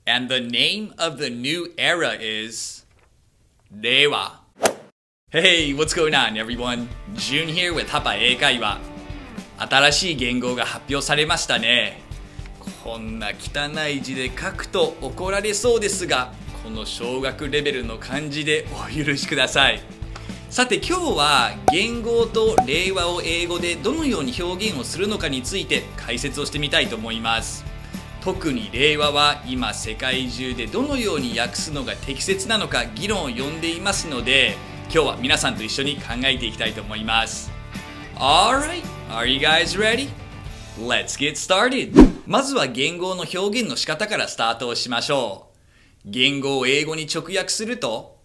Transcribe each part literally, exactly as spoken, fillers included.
And the name of the new era is 令和 Hey, what's going on, everyone? June here with パパ英会話。新しい言語が発表されましたね。こんな汚い字で書くと怒られそうですが、この小学レベルの漢字でお許しください。さて今日は元号と令和を英語でどのように表現をするのかについて解説をしてみたいと思います。特に令和は今世界中でどのように訳すのが適切なのか議論を呼んでいますので、今日は皆さんと一緒に考えていきたいと思います。Alright, are you guys ready? Let's get started! まずは元号の表現の仕方からスタートをしましょう。元号を英語に直訳すると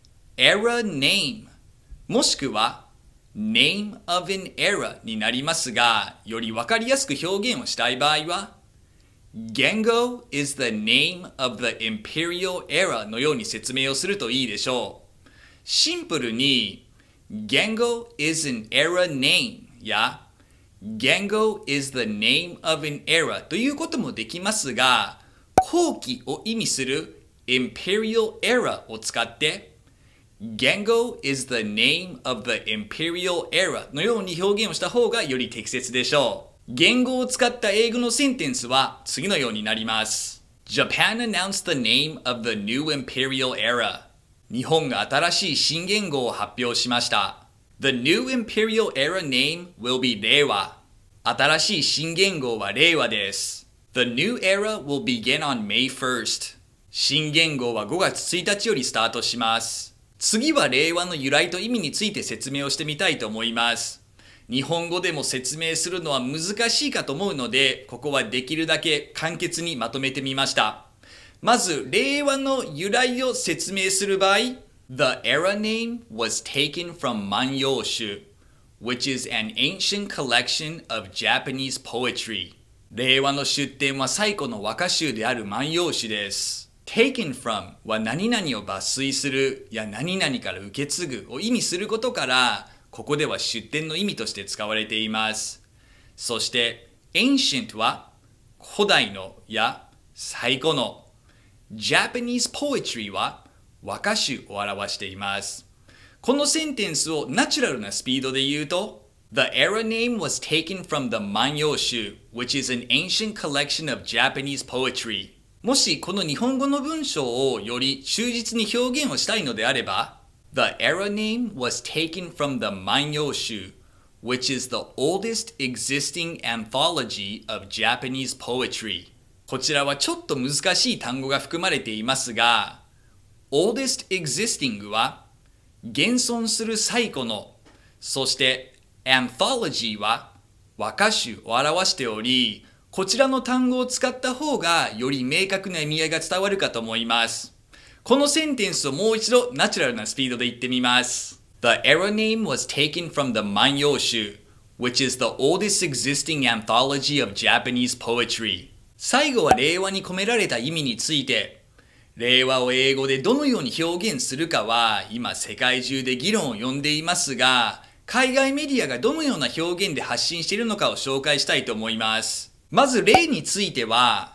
Era name もしくは Name of an era になりますが、よりわかりやすく表現をしたい場合は元号 is the name of the imperial era のように説明をするといいでしょう。シンプルに元号 is an era name や元号 is the name of an era ということもできますが、後期を意味する imperial era を使って元号 is the name of the imperial era のように表現をした方がより適切でしょう。元号を使った英語のセンテンスは次のようになります。Japan announced the name of the new imperial era. 日本が新しい新元号を発表しました。The new imperial era name will be 令和。新しい新元号は令和です。The new era will begin on May first. 新元号はごがつついたちよりスタートします。次は令和の由来と意味について説明をしてみたいと思います。日本語でも説明するのは難しいかと思うので、ここはできるだけ簡潔にまとめてみました。まず、令和の由来を説明する場合、The era name was taken from 万葉集 which is an ancient collection of Japanese poetry. 令和の出典は最古の和歌集である万葉集です。taken from は何々を抜粋するや何々から受け継ぐを意味することから、ここでは出典の意味として使われています。そして ancient は古代のや最古の、Japanese poetry は和歌集を表しています。このセンテンスをナチュラルなスピードで言うと The era name was taken from the 万葉集 which is an ancient collection of Japanese poetry. もしこの日本語の文章をより忠実に表現をしたいのであればThe era name was taken from the 万葉集 which is the oldest existing anthology of Japanese poetry. こちらはちょっと難しい単語が含まれていますが、oldest existing は現存する最古の、そして anthology は和歌集を表しており、こちらの単語を使った方がより明確な意味合いが伝わるかと思います。このセンテンスをもう一度ナチュラルなスピードで言ってみます。The era name was taken from the 万葉集 which is the oldest existing anthology of Japanese poetry. 最後は令和に込められた意味について、令和を英語でどのように表現するかは今世界中で議論を呼んでいますが、海外メディアがどのような表現で発信しているのかを紹介したいと思います。まず例については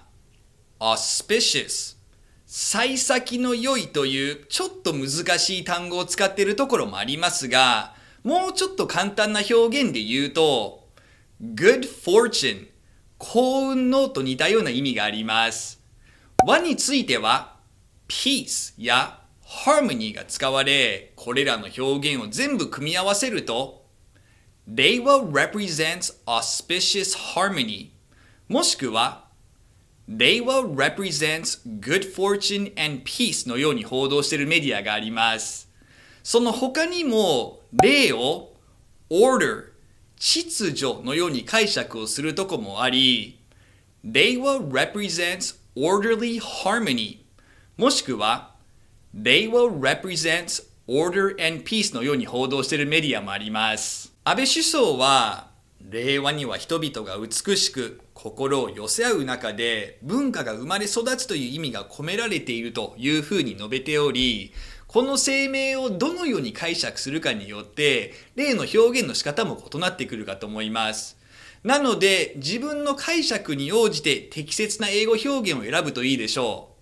auspicious 幸先の良いというちょっと難しい単語を使っているところもありますが、もうちょっと簡単な表現で言うと good fortune 幸運のと似たような意味があります。和については peace や harmony が使われ、これらの表現を全部組み合わせると令和 represents auspicious harmony もしくは令和 represents good fortune and peace のように報道しているメディアがあります。その他にも令を order 秩序のように解釈をするとこもあり、令和 represents orderly harmony もしくは令和 represents order and peace のように報道しているメディアもあります。安倍首相は令和には人々が美しく心を寄せ合う中で文化が生まれ育つという意味が込められているというふうに述べており、この声明をどのように解釈するかによって例の表現の仕方も異なってくるかと思います。なので自分の解釈に応じて適切な英語表現を選ぶといいでしょう。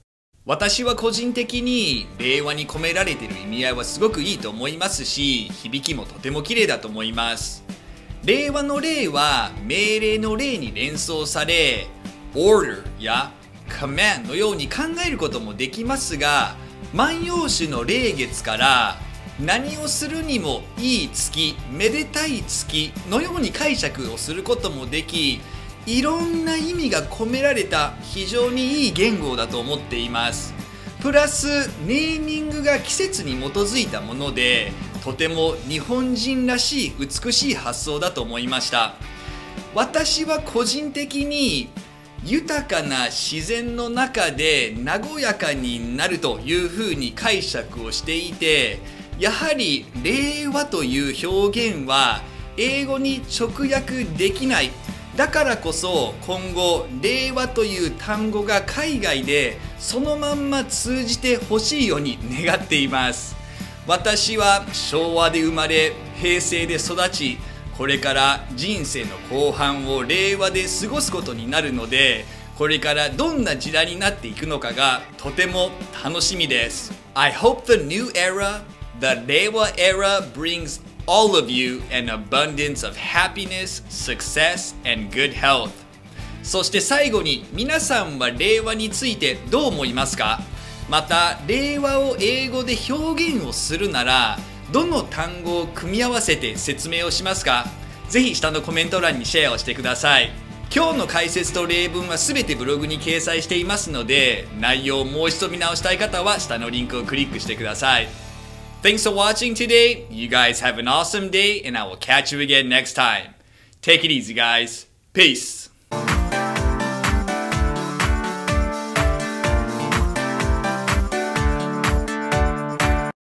私は個人的に令和に込められている意味合いはすごくいいと思いますし、響きもとても綺麗だと思います。令和の令は命令の令に連想され、order や command のように考えることもできますが、万葉集の霊月から何をするにもいい月、めでたい月のように解釈をすることもでき、いろんな意味が込められた非常にいい言語だと思っています。プラスネーミングが季節に基づいたもので、とても日本人らしい美しい発想だと思いました。私は個人的に豊かな自然の中で和やかになるというふうに解釈をしていて、やはり令和という表現は英語に直訳できない。だからこそ今後令和という単語が海外でそのまんま通じてほしいように願っています。私は昭和で生まれ平成で育ち、これから人生の後半を令和で過ごすことになるので、これからどんな時代になっていくのかがとても楽しみです。 I hope the new era, the Reiwa era brings all of you an abundance of happiness, success, and good health. そして最後に、皆さんは令和についてどう思いますか？また令和を英語で表現をするならどの単語を組み合わせて説明をしますか？ぜひ下のコメント欄にシェアをしてください。今日の解説と例文は全てブログに掲載していますので、内容をもう一度見直したい方は下のリンクをクリックしてください。Thanks for watching today. You guys have an awesome day and I will catch you again next time. Take it easy, guys. Peace.